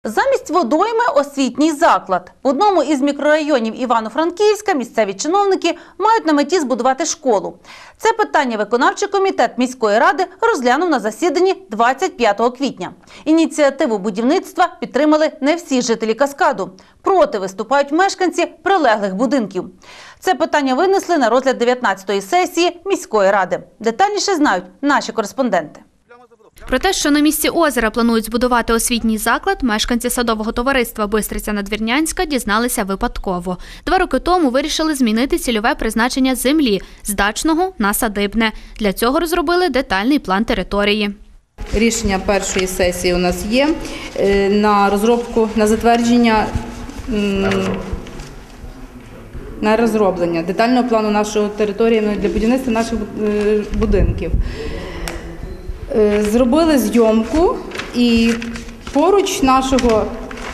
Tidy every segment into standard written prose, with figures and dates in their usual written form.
Замість водойми – освітній заклад. В одному із мікрорайонів Івано-Франківська місцеві чиновники мають на меті збудувати школу. Це питання виконавчий комітет міської ради розглянув на засіданні 25 квітня. Ініціативу будівництва підтримали не всі жителі Каскаду. Проти виступають мешканці прилеглих будинків. Це питання винесли на розгляд 19-ї сесії міської ради. Детальніше знають наші кореспонденти. Про те, що на місці озера планують збудувати освітній заклад, мешканці садового товариства Бистриця-Надвірнянська дізналися випадково. 2 роки тому вирішили змінити цільове призначення землі з дачного на садибне. Для цього розробили детальний план території. Рішення першої сесії у нас є на розробку, на затвердження, на розроблення детального плану нашої території для будівництва наших будинків. Зробили зйомку і поруч нашого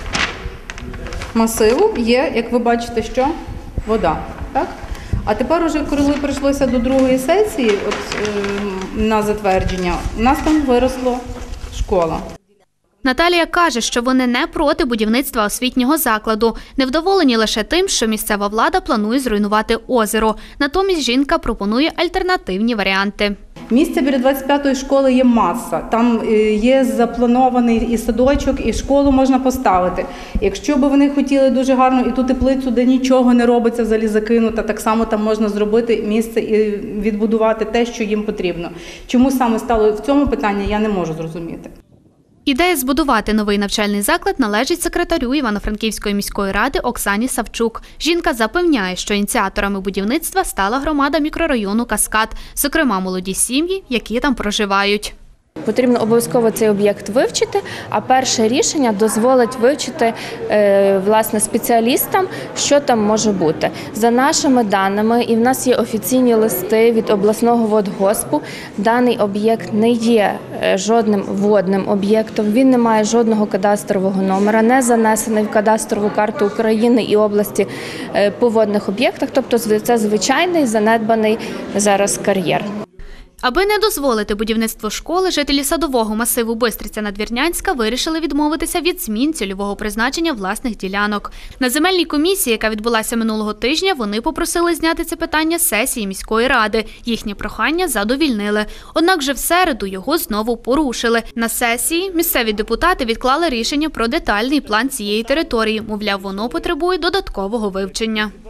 масиву є, як ви бачите, що? Вода. Так? А тепер уже, коли прийшлося до другої сесії на затвердження, у нас там виросла школа. Наталія каже, що вони не проти будівництва освітнього закладу. Невдоволені лише тим, що місцева влада планує зруйнувати озеро. Натомість жінка пропонує альтернативні варіанти. Місця біля 25-ї школи є маса. Там є запланований і садочок, і школу можна поставити. Якщо б вони хотіли дуже гарно і ту теплицю, де нічого не робиться, взагалі закинута, так само там можна зробити місце і відбудувати те, що їм потрібно. Чому саме стало в цьому питанні, я не можу зрозуміти. Ідея збудувати новий навчальний заклад належить секретарю Івано-Франківської міської ради Оксані Савчук. Жінка запевняє, що ініціаторами будівництва стала громада мікрорайону Каскад, зокрема молоді сім'ї, які там проживають. Потрібно обов'язково цей об'єкт вивчити, а перше рішення дозволить вивчити власне спеціалістам, що там може бути. За нашими даними, і в нас є офіційні листи від обласного водгоспу, даний об'єкт не є жодним водним об'єктом, він не має жодного кадастрового номера, не занесений в кадастрову карту України і області по водних об'єктах, тобто це звичайний занедбаний зараз кар'єр. Аби не дозволити будівництво школи, жителі садового масиву Бистриця-Надвірнянська вирішили відмовитися від змін цільового призначення власних ділянок. На земельній комісії, яка відбулася минулого тижня, вони попросили зняти це питання з сесії міської ради. Їхнє прохання задовільнили. Однак же в середу його знову порушили. На сесії місцеві депутати відклали рішення про детальний план цієї території. Мовляв, воно потребує додаткового вивчення.